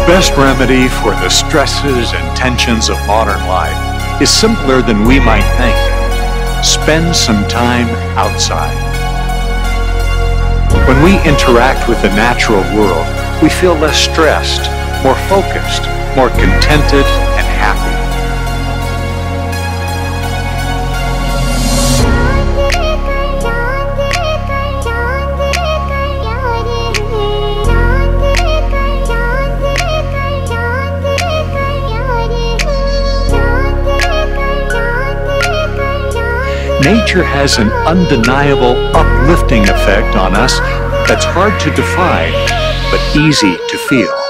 The best remedy for the stresses and tensions of modern life is simpler than we might think. Spend some time outside. When we interact with the natural world, we feel less stressed, more focused, more contented, and happy. Nature has an undeniable, uplifting effect on us that's hard to define, but easy to feel.